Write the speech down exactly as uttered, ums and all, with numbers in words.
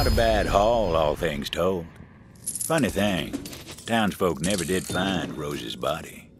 Not a bad haul, all things told. Funny thing, townsfolk never did find Rose's body.